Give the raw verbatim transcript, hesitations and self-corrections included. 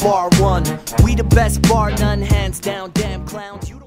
bar one. We the best bar none, hands down, damn clowns. You